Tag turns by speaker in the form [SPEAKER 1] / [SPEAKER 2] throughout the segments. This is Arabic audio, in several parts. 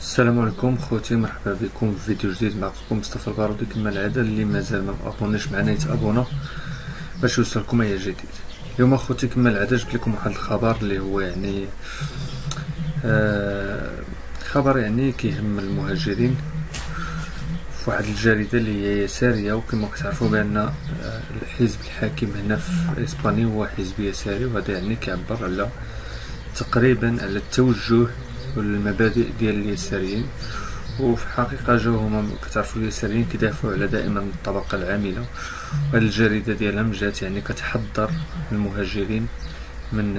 [SPEAKER 1] السلام عليكم خوتي، مرحبا بكم في فيديو جديد. معكم مصطفى البارودي كما العاده. اللي مازال ما ابونيش معنا يتابونا باش يوصلكم اي جديد. اليوم خوتي كما العاده جبت لكم واحد الخبر اللي هو خبر كيهم المهاجرين في واحد الجريده اللي هي يساريه. وكما كتعرفوا بان الحزب الحاكم هنا في اسبانيا هو حزب يساري، وهذا كيعبر على تقريبا على التوجه والمبادئ ديال اليساريين. وفي الحقيقه جاو هما كتعرفوا اليساريين كيدافعوا على دائما الطبقه العامله، وهاد الجريده ديالهم جات كتحذر المهاجرين من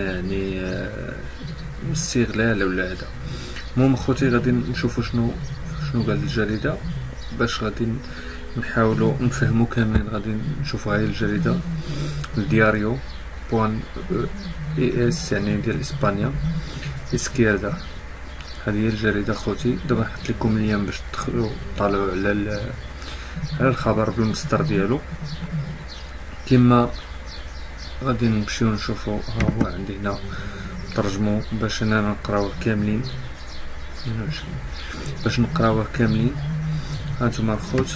[SPEAKER 1] استغلال ولا هذا. المهم خوتي غادي نشوفوا شنو قال الجريده باش غادي نحاولوا نفهموا كاملين. غادي نشوفوا هاي الجريده الدياريو بوان اس ديال اسبانيا اسكيردا. هذه هي الجريده خوتي. دابا نحط لكم اللين باش تدخلوا طالعوا على الخبر بالمصدر ديالو. كما غادي نمشيو نشوفوا. ها هو عندي هنا ترجمو باش انا نقراوه كاملين. باش نقراوه كاملين هانتوما الخوت.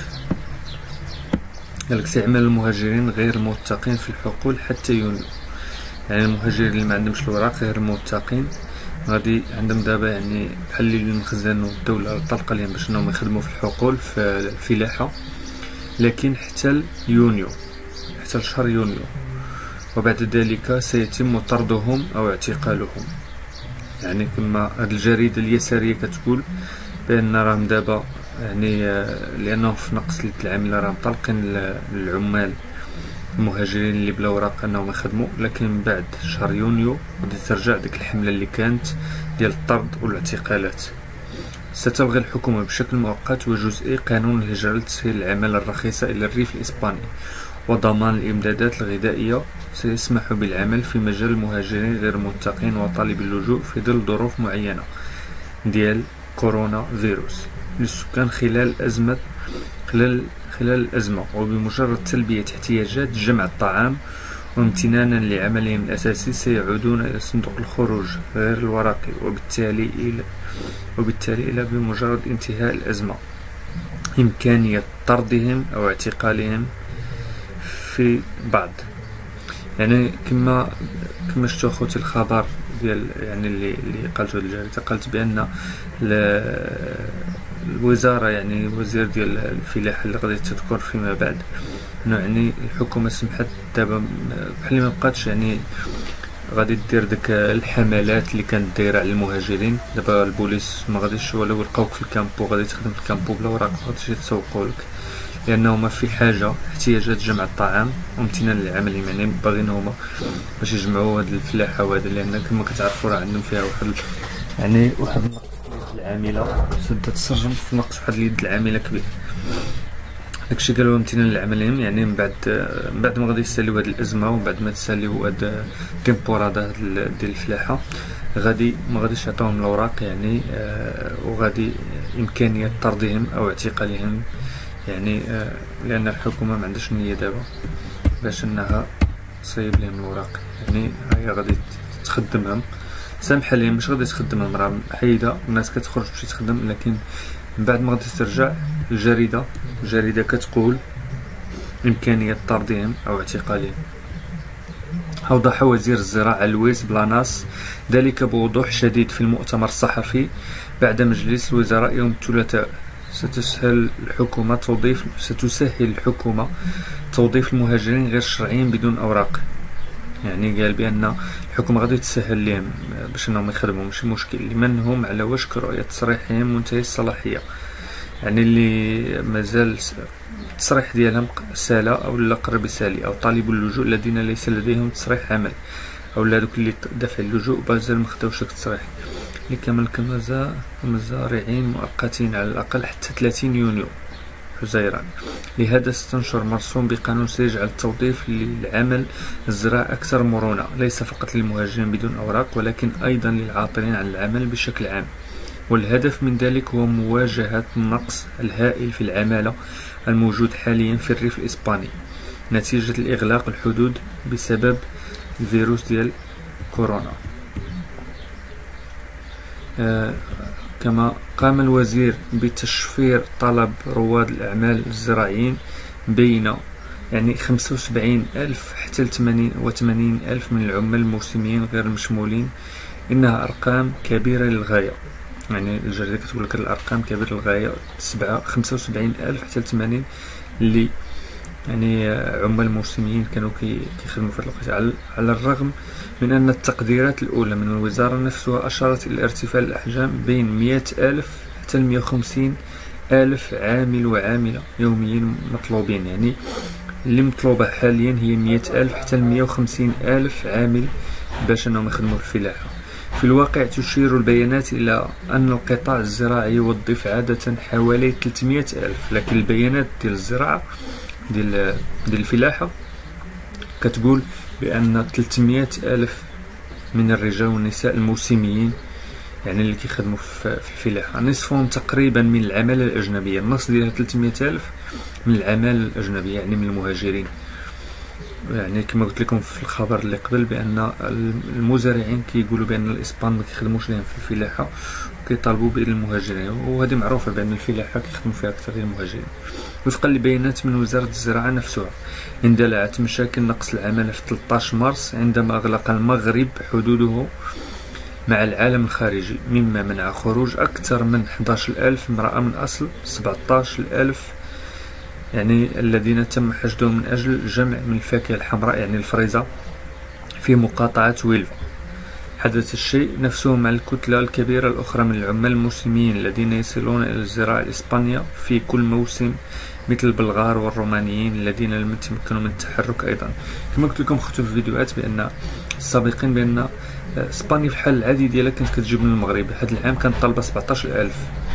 [SPEAKER 1] قالك استعمال المهاجرين غير موثقين في الحقول حتى يونيو. المهاجرين اللي ما عندهمش الوراق غير موثقين غادي عندهم دابا بحال اللي المخزن والدوله طلقه لهم باش انهم يخدموا في الحقول في الفلاحه، لكن حتى يونيو، حتى شهر يونيو، وبعد ذلك سيتم طردهم او اعتقالهم. كما هاد الجريده اليساريه كتقول بان راهم دابا لانه في نقص العامله راهم طالقين العمال المهاجرين اللي بلا اوراق انهم يخدموا، لكن من بعد شهر يونيو غادي ترجع ديك الحمله اللي كانت ديال الطرد والاعتقالات. ستلغي الحكومه بشكل مؤقت وجزئي قانون الهجره لتسهيل العماله الرخيصه الى الريف الاسباني وضمان الامدادات الغذائيه. سيسمح بالعمل في مجال المهاجرين غير موثقين وطالبي اللجوء في ظل ظروف معينه ديال كورونا فيروس للسكان خلال الأزمة، وبمجرد تلبية احتياجات جمع الطعام وامتنانا لعملهم الأساسي سيعودون إلى صندوق الخروج غير الورقي، وبالتالي إلى بمجرد انتهاء الأزمة إمكانية طردهم أو اعتقالهم في بعض. كما شفتوا خوتي الخبر ديال اللي قالته الجريدة، قالت بأن الوزارة وزير ديال الفلاحة اللي غادي تذكر فيما بعد انه الحكومة سمحت دابا بحال ما بقاتش غادي دير ديك الحملات اللي كانت دايره على المهاجرين. دابا البوليس ما غاديش ولو لقاوك في الكامبو غادي تخدم في الكامبو بلا وراق ما غاديش يتسوقوا لك، لانه ما في حاجه احتياجات جمع الطعام وامتنان لعملهم. باغيين هما باش يجمعوا هاد الفلاحه وهذا، لان كما كتعرفوا راه عندهم فيها واحد العامله سدت السجن في نقص واحد اليد العامله كبير. داكشي قالوا امتنان لعملهم من بعد ما غادي يساليو هاد الازمه، ومن بعد ما تساليو هاد التمبورادا ديال الفلاحه ما غاديش يعطيوهم الاوراق وغادي امكانيه طردهم او اعتقالهم لان الحكومه ما عندهاش نيه دابا باش انها تصيب لهم الاوراق. هي غادي تخدمهم سامحه لهم، مش غادي تخدمهم، راه حيده الناس كتخرج باش تخدم، لكن من بعد ما غادي ترجع الجريده كتقول امكانيه طردهم او اعتقالهم. اوضح وزير الزراعه لويس بلاناس ذلك بوضوح شديد في المؤتمر الصحفي بعد مجلس الوزراء يوم الثلاثاء. ستسهل الحكومه توظيف المهاجرين غير الشرعيين بدون اوراق. قال بان الحكومه غادي تسهل لهم باش انهم يخدموا، ماشي مشكل لمن هم على وشك رؤيه تصريحهم منتهي الصلاحيه، اللي مازال التصريح ديالهم سالة او لا قرب سالي، او طالب اللجوء الذين ليس لديهم تصريح عمل، او هذوك اللي دافع اللجوء مازال ما خداوش داك التصريح، لكمل كمزارعين مؤقتين على الاقل حتى 30 يونيو حزيران. لهذا ستنشر مرسوم بقانون سيجعل التوظيف للعمل الزراعي أكثر مرونة، ليس فقط للمهاجرين بدون أوراق ولكن أيضا للعاطلين عن العمل بشكل عام. والهدف من ذلك هو مواجهة النقص الهائل في العمالة الموجود حاليا في الريف الإسباني نتيجة الإغلاق الحدود بسبب الفيروس ديال كورونا. كما قام الوزير بتشفير طلب رواد الأعمال الزراعيين بين يعني 75,000 حتى 88,000 من العمال الموسميين غير المشمولين. إنها أرقام كبيرة للغاية، يعني الجريدة كتقول لك الأرقام كبيرة للغاية. 75,000 حتى 80 اللي يعني عمال موسميين كانوا كيخدموا في هذا الوقت، على الرغم من أن التقديرات الأولى من الوزارة نفسها أشارت إلى ارتفاع الأحجام بين 100,000 حتى 150,000 عامل وعاملة يوميا مطلوبين. يعني اللي مطلوبة حاليا هي 100,000 حتى 150,000 عامل باش أنهم يخدموا في الفلاحة. في الواقع تشير البيانات إلى أن القطاع الزراعي يوظف عادة حوالي 300,000، لكن البيانات ديال الزراعة ديال الفلاحة كتقول بأن 300,000 من الرجال والنساء الموسميين يعني اللي كيخدموا في الفلاحة، نصفهم تقريبا من العمالة الأجنبية. النص ديالها 300,000 من العمالة الأجنبية، يعني من المهاجرين. يعني كما قلت لكم في الخبر اللي قبل بأن المزارعين كيقولوا بأن الإسبان ما كيخدموش لهم في الفلاحة وكيطالبوا بالمهاجرين، وهذه معروفة بأن الفلاحة كيخدموا فيها أكثر المهاجرين. وفقا لبيانات من وزارة الزراعة نفسها، اندلعت مشاكل نقص العمالة في 13 مارس عندما أغلق المغرب حدوده مع العالم الخارجي، مما منع خروج أكثر من 11,000 امرأة من أصل 17,000 يعني الذين تم حشدهم من أجل الجمع من الفاكهة الحمراء يعني الفريزة في مقاطعة ويلفا. حدث الشيء نفسه مع الكتلة الكبيرة الأخرى من العمال الموسميين الذين يصلون إلى الزراعة الإسبانية في كل موسم، مثل البلغار والرومانيين الذين لم يتمكنوا من التحرك أيضا. كما قلت لكم اختو في الفيديوهات بأن السابقين بأن إسبانيا في الحال العادي ديالها كانت كتجيب من المغرب. هذا العام كانت طالبة 17,000،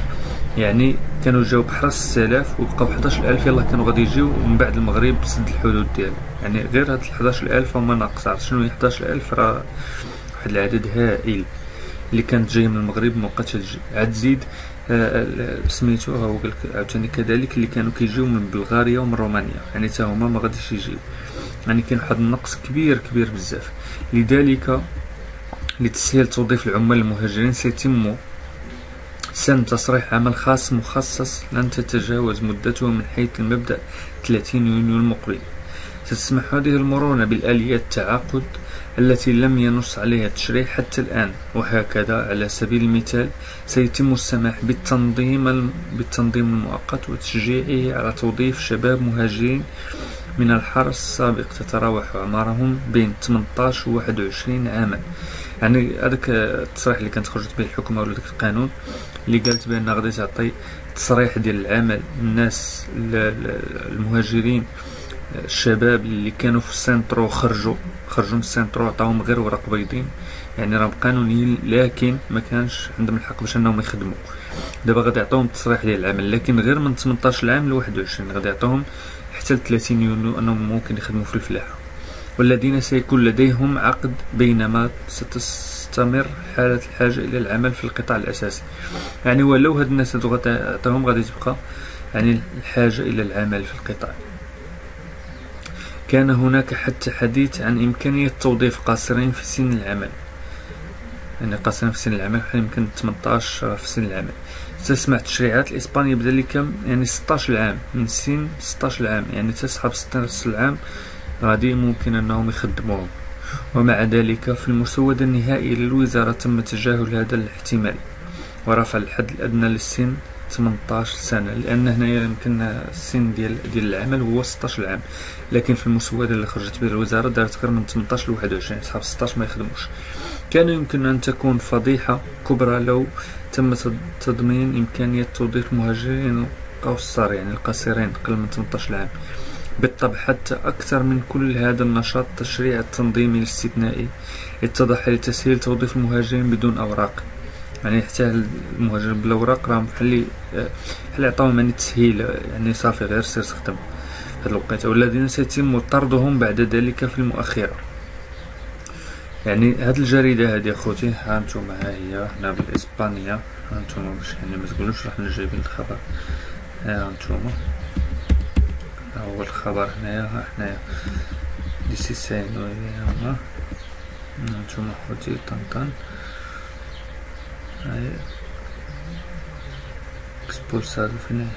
[SPEAKER 1] يعني كانوا جاو بحرس 6,000 وبقاو 11,000 يلا كانوا غادي يجيو من بعد المغرب سد الحدود ديالو. يعني غير هاد 11,000 هما ناقص. عرفت شنو هي 11,000؟ راه واحد العدد هائل اللي كانت جايه من المغرب مابقاتش تجي. عاد زيد سميتو هو قالك عاوتاني كذلك اللي كانوا كيجيو من بلغاريا ومن رومانيا، يعني حتى هما ما غاديش يجيو. يعني كاين واحد النقص كبير بزاف. لذلك لتسهيل توظيف العمال المهاجرين سيتم سن تصريح عمل خاص مخصص لن تتجاوز مدته من حيث المبدأ 30 يونيو المقبل. ستسمح هذه المرونة بالآليات التعاقد التي لم ينص عليها التشريع حتى الآن، وهكذا على سبيل المثال سيتم السماح بالتنظيم المؤقت وتشجيعه على توظيف شباب مهاجرين من الحرس السابق تتراوح أعمارهم بين 18 و 21 عاما. يعني هذاك التصريح اللي كانت خرجت به الحكومة ولا داك القانون اللي قالت بأن غادي تعطي تصريح ديال العمل الناس المهاجرين الشباب اللي كانوا في السنترو وخرجوا من السنترو عطاهم غير ورق بيضين، يعني راهم قانونيين لكن ما كانش عندهم الحق باش انهم يخدموا. دابا غادي يعطيهم التصريح ديال العمل لكن غير من 18 عام ل 21، غادي يعطيهم حتى ل 30 يونيو انهم ممكن يخدموا في الفلاحة، والذين سيكون لديهم عقد بينما ستستمر حالة الحاجة إلى العمل في القطاع الأساسي. يعني ولو هاد الناس هادو غادي تبقى يعني الحاجة إلى العمل في القطاع. كان هناك حتى حديث عن إمكانية توظيف قاصرين في سن العمل، يعني قاصرين في سن العمل يمكن 18 في سن العمل. تسمح التشريعات الإسبانية بذلك يعني 16 عام، من سن 16 عام يعني تسحب 16 عام غادي ممكن أنهم يخدموهم. ومع ذلك في المسودة النهائي للوزارة تم تجاهل هذا الاحتمال ورفع الحد الأدنى للسن 18 سنة، لأن هنايا يمكن السن ديال العمل هو 16 عام، لكن في المسودة اللي خرجت به الوزارة دارت غير من 18 ل 21، صحاب 16 ما يخدموش. كان يمكن أن تكون فضيحة كبرى لو تم تضمين إمكانية توظيف المهاجرين القصار يعني القصيرين أقل من 18 عام. بالطبع حتى أكثر من كل هذا النشاط التشريع التنظيمي الاستثنائي اتضح لتسهيل توظيف المهاجرين بدون أوراق، يعني حتى المهاجرين بلا أوراق راهم بحال عطاهم يعني تسهيل، يعني صافي غير سير تخدم في هاد الوقيته، والذين سيتم طردهم بعد ذلك في المؤخرة. يعني هاد الجريدة هادي اخوتي ها انتم ها هي هنا بالإسبانية، ها انتم باش يعني ما تقولوش راحنا جايبين الخبر، ها انتم هو الخبر هنايا، ها حنايا ديسي ساينو، ها 'انتم اخوتي طنطان هاي اكسبولسادو فين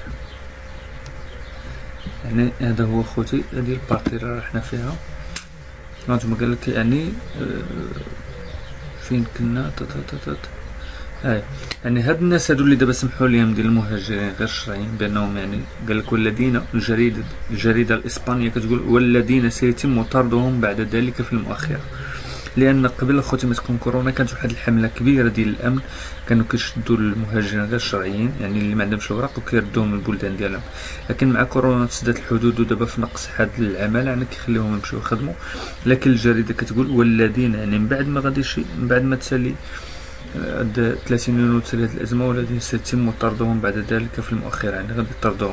[SPEAKER 1] يعني. هذا هو خوتي، هذه البارتي اللي رحنا فيها. نجم قالك يعني فين كنا هاي يعني هاد الناس هادو اللي دابا سمحوا ليهم ديال المهاجرين غير الشرعيين بانهم يعني قالك والذين الجريده الاسبانيه كتقول والذين سيتم طردهم بعد ذلك في المؤخره. لان قبل اخوتي ما تكون كورونا كانت واحد الحمله كبيره ديال الامن، كانوا كيشدوا المهاجرين غير الشرعيين يعني اللي ما عندهمش الوراق وكيردوهم من البلدان ديالهم. لكن مع كورونا تسدات الحدود ودابا في نقص حاد العماله يعني كيخليوهم يمشيو يخدموا. لكن الجريده كتقول والذين يعني من بعد ما غاديش من بعد ما تسالي 30 يونيو تسالي هاد الازمه والذين سيتم طردهم بعد ذلك في المؤخره يعني غادي يطردوهم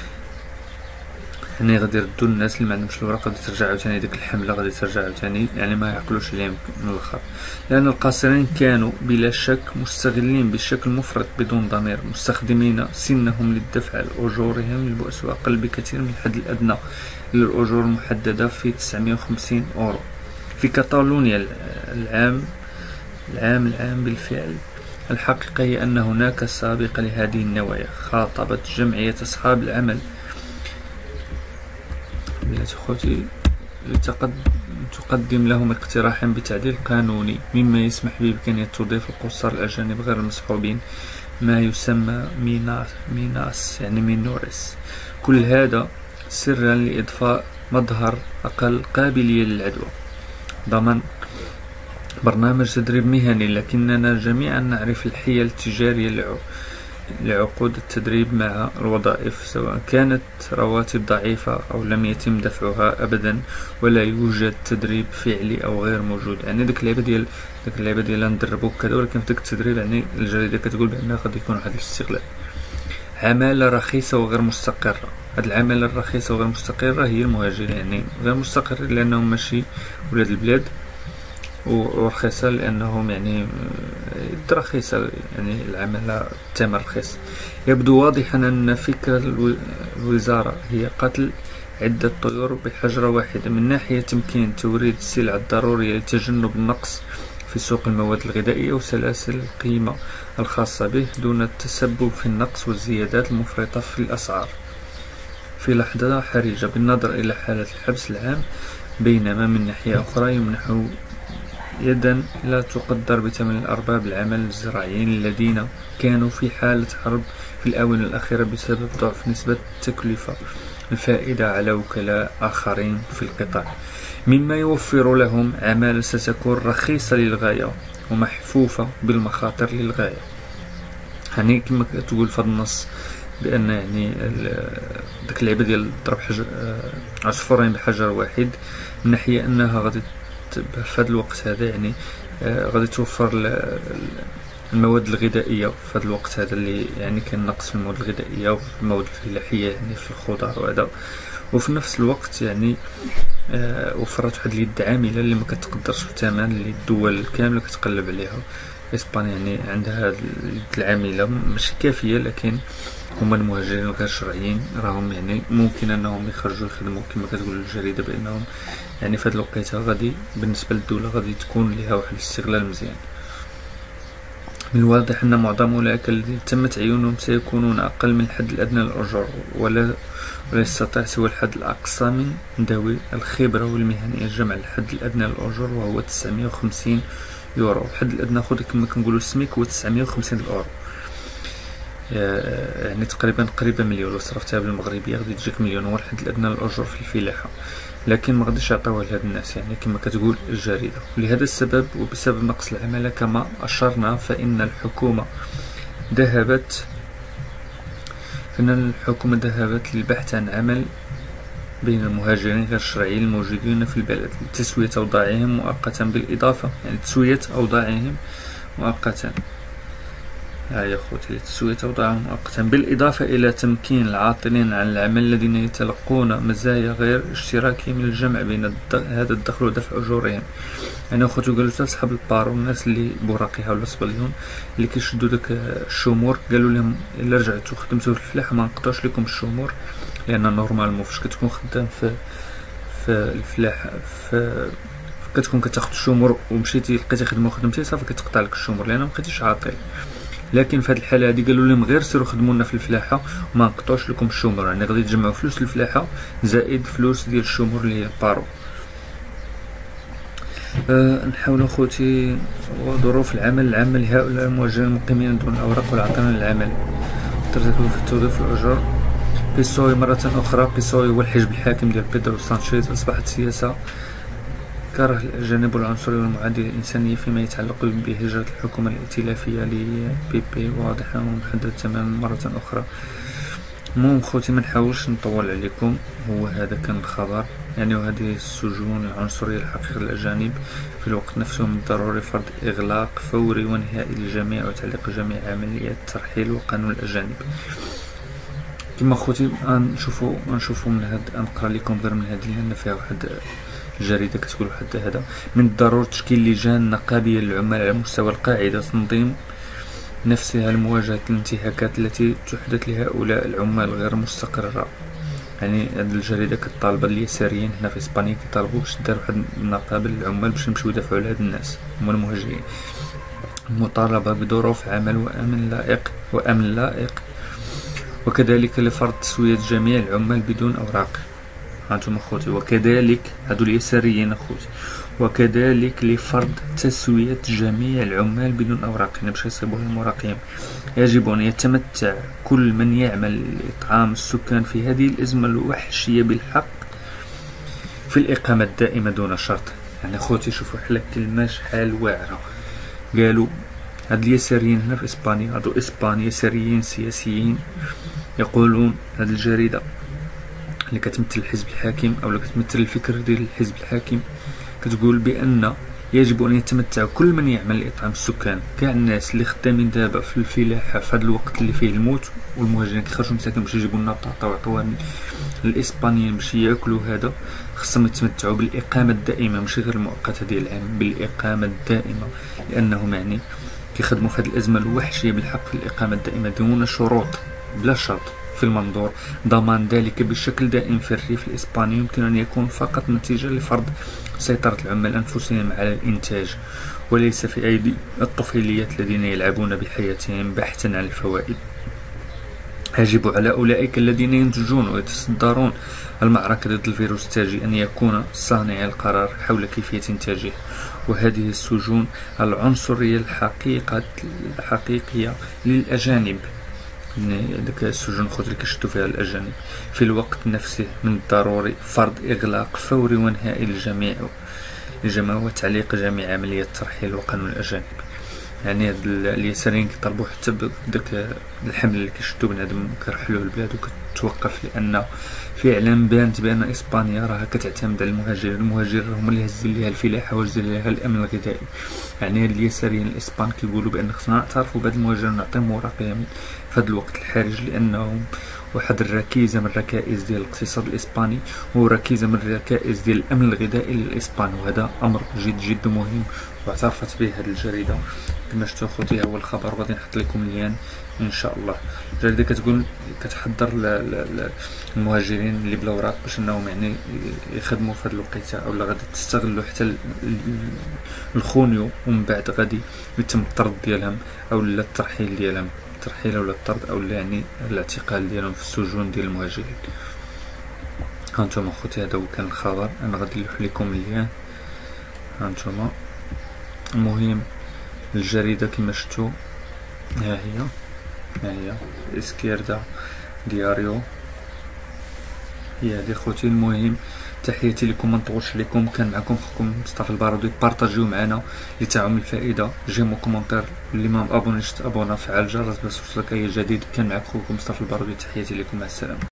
[SPEAKER 1] يعني غادي يردوا الناس اللي ما عندهمش الوراق، غادي ترجع عاوتاني ديك الحمله غادي ترجع عاوتاني يعني ما يعقلوش عليهم من الاخر. لان القاصرين كانوا بلا شك مستغلين بشكل مفرط بدون ضمير، مستخدمين سنهم للدفع لاجورهم للبؤس واقل بكثير من الحد الادنى للاجور المحدده في 950 اورو. في كاتالونيا العام بالفعل. الحقيقه هي ان هناك سابقه لهذه النوايا. خاطبت جمعيه اصحاب العمل بلاتي خوتي تقدم لهم اقتراحا بتعديل قانوني مما يسمح بإمكانية توظيف القصار الأجانب غير المصحوبين ما يسمى ميناس يعني مينوريس. كل هذا سرا لإضفاء مظهر أقل قابلية للعدوى ضمن برنامج تدريب مهني. لكننا جميعا نعرف الحيل التجارية لعقود التدريب مع الوظائف، سواء كانت رواتب ضعيفة أو لم يتم دفعها أبدا ولا يوجد تدريب فعلي أو غير موجود. يعني ديك اللعبة ديال ندربوك كذا، ولكن في ديك التدريب يعني الجريدة كتقول بأنه قد يكون واحد الاستغلال. عمالة رخيصة وغير مستقرة. هاد العمالة الرخيصة وغير مستقرة هي المهاجرين، يعني غير مستقرين لأنهم ماشي ولاد البلاد، ورخيصة لأنهم يعني رخيصة يعني العمالة الثمن رخيص. يبدو واضحا أن فكرة الوزارة هي قتل عدة طيور بحجرة واحدة. من ناحية تمكين توريد السلع الضرورية لتجنب النقص في سوق المواد الغذائية وسلاسل القيمة الخاصة به دون التسبب في النقص والزيادات المفرطة في الأسعار في لحظة حرجة بالنظر إلى حالة الحبس العام. بينما من ناحية أخرى يمنح يدا لا تقدر بثمن الأرباب العمل الزراعيين الذين كانوا في حالة حرب في الآونة الأخيرة بسبب ضعف نسبة التكلفة الفائدة على وكلاء آخرين في القطاع، مما يوفر لهم عمالة ستكون رخيصة للغاية ومحفوفة بالمخاطر للغاية. يعني كما تقول في النص بأن يعني داك اللعبة ديال ضرب عصفورين بحجر واحد، من ناحية أنها غادي في هذا الوقت هذا يعني غادي توفر المواد الغذائية في هذا الوقت هذا اللي يعني كان نقص في المواد الغذائية وفي المواد الفلاحية يعني في الخضار وهذا، وفي نفس الوقت يعني وفرت واحد اليد عاملة اللي ما كتقدرش الثمن اللي الدول كاملة كتقلب عليها. اسبانيا يعني عندها هاد اليد العاملة ماشي كافية، لكن هما المهاجرين الغير شرعيين راهم يعني ممكن انهم يخرجوا يخدموا كما كتقول الجريدة بانهم يعني في هاد الوقيته غادي بالنسبة للدولة غادي تكون لها واحد الاستغلال مزيان. من الواضح ان معظم اولئك الذين تم تعيينهم سيكونون اقل من الحد الادنى للاجور ولا يستطيع سوى الحد الاقصى من ذوي الخبرة والمهنية جمع الحد الادنى للاجور وهو 950 يورو. الحد الادنى خذ كما كنقولوا السميك هو 950 اورو، يعني تقريبا مليون. لو صرفتها بالمغربيه غادي تجيك مليون. هو الحد الادنى للاجور في الفلاحه، لكن ما غاديش يعطيوها لهاد الناس يعني كما كتقول الجريده. ولهذا السبب وبسبب نقص العماله كما اشرنا فان الحكومه ذهبت للبحث عن عمل بين المهاجرين غير الشرعيين الموجودين في البلد لتسوية أوضاعهم مؤقتا بالإضافة يعني تسوية أوضاعهم مؤقتا يا خوتي لتسوية أوضاعهم مؤقتا بالإضافة إلى تمكين العاطلين عن العمل الذين يتلقون مزايا غير اشتراكهم من الجمع بين هذا الدخل ودفع أجورهم. يعني أخوتو قالوا صحاب البارو الناس اللي بوراقيها ولا صبليون اللي كيشدوا داك الشمور قالوا لهم إلا رجعتوا خدمتوا في الفلاحة ما نقطعوش لكم الشمور، لأن نورمالمون فاش كتكون خدام في الفلاحة كتكون كتاخد الشمور ومشيتي لقيتي خدمة وخدمتي صافي كتقطع لك الشمور لأن مبقيتيش عاطل. لكن في هذه الحاله هذه قالوا لهم غير سيروا خدموا لنا في الفلاحه وما نقطعوش لكم الشمر، يعني غادي تجمعوا فلوس الفلاحه زائد فلوس ديال الشمر اللي هي البارو. نحاول اخوتي وظروف العمل لهؤلاء المهاجرين المقيمين دون الاوراق والعاطلين للعمل، ترتكب في التوظيف والاجور. بيسوي مرة أخرى، بيسوي هو الحزب الحاكم ديال بيدرو سانشيز. أصبحت سياسة كره الأجانب والعنصرية والمعادية للإنسانية فيما يتعلق بهجرة الحكومة الائتلافية لبيبي واضحة ومحددة تماما مرة أخرى. المهم خوتي ما نحاولش نطول عليكم، هو هذا كان الخبر يعني. وهذه السجون العنصرية الحقيقة للأجانب في الوقت نفسه من الضروري فرض إغلاق فوري ونهائي للجميع وتعليق جميع عمليات الترحيل وقانون الأجانب. كما خوتي نشوفوا من هاد، نقرا لكم غير من هذه لان فيها واحد الجريده كتقول واحد هذا: من الضروري تشكيل لجان نقابيه للعمال على مستوى القاعده تنظيم نفسها لمواجهه الانتهاكات التي تحدث لهؤلاء العمال غير مستقره. يعني هاد الجريده كطالبه اليساريين هنا في اسبانيا كيطالبوا باش دار واحد النقابه للعمال باش يمشيو يدافعوا على هاد الناس هما المهاجرين. مطالبه بظروف عمل وامن لائق وكذلك لفرض تسوية جميع العمال بدون أوراق. هانتم أخوتي، وكذلك هادو اليساريين أخوتي، وكذلك لفرض تسوية جميع العمال بدون أوراق، يعني باش يصيبوا المراقين. يجب أن يتمتع كل من يعمل لإطعام السكان في هذه الأزمة الوحشية بالحق في الإقامة الدائمة دون شرط. يعني أخوتي شوفوا حلا كلمة شحال واعرة. قالوا هاد اليساريين هنا في إسبانيا، هادو إسبان يساريين سياسيين، يقولون هاد الجريدة اللي كتمثل الحزب الحاكم أو اللي كتمثل الفكر ديال الحزب الحاكم كتقول بأن يجب أن يتمتع كل من يعمل لإطعام السكان، كاع الناس اللي خدامين دابا في الفلاحة في هاد الوقت اللي فيه الموت والمهاجرين كيخرجوا مساكن باش يجيبوا لنا بطاطا ويعطوها للإسبانيين باش ياكلوا، هذا خصهم يتمتعوا بالإقامة الدائمة ماشي غير المؤقتة ديال العام، بالإقامة الدائمة، لأنهم يعني كيخدموا في هذه الأزمة الوحشية بالحق في الإقامة الدائمة دون شروط، بلا شرط، في المنظور ضمان ذلك بشكل دائم في الريف الإسباني يمكن أن يكون فقط نتيجة لفرض سيطرة العمال أنفسهم على الإنتاج وليس في أيدي الطفيليات الذين يلعبون بحياتهم بحثا عن الفوائد. يجب على أولئك الذين ينتجون ويتصدرون المعركة ضد الفيروس التاجي أن يكون صانع القرار حول كيفية إنتاجه. وهذه السجون العنصرية الحقيقية للأجانب، ديك السجون خوت اللي كيشدو فيها الأجانب، في الوقت نفسه من الضروري فرض إغلاق فوري ونهائي للجميع وتعليق جميع عمليات الترحيل وقانون الأجانب. يعني هاد اليساريين كيطالبوا حتى بداك الحمل اللي كيشدو بنادم كيرحلوه البلاد وكتوقف، لأن فعلا بانت بأن إسبانيا راها كتعتمد على المهاجرين هما اللي هزين ليها الفلاحة وهزين ليها الأمن الغذائي. يعني هاد اليساريين الإسبان كيقولوا بأن خصنا نعترفوا بهاد المهاجرين ونعطيهم وراقهم في هاد الوقت الحرج، لأنهم واحد الركيزة من الركائز ديال الاقتصاد الإسباني وركيزة من الركائز ديال الأمن الغذائي للإسبان، وهذا أمر جد مهم واعترفت به هذه الجريدة. كما شفتوا خوتي هو الخبر، غادي نحط لكم اللين ان شاء الله. الجريدة كتقول كتحضر المهاجرين اللي بلا اوراق باش انهم يعني يخدموا في هذه الوقيته، اولا غادي تستغلوا حتى الخونيو ومن بعد غادي يتم الطرد ديالهم او الترحيل ديالهم، الترحيل او الطرد او يعني الاعتقال ديالهم في السجون ديال المهاجرين. هانتوما خوتي هذا هو كان الخبر، انا غادي نلوح لكم اللين. هانتوما المهم الجريدة كما شفتوا ها هي اسكيردا دياريو هي هذه خوتي. المهم تحياتي لكم، ما نطولش عليكم، كان معكم خوكم مصطفى البارودي. بارطاجيو معنا لتعم الفائده، جيمو كومونتير، اللي ما مابونيش تابونا، فعل الجرس باش يوصلك اي جديد. كان معكم خوكم مصطفى البارودي، تحياتي لكم، مع السلامه.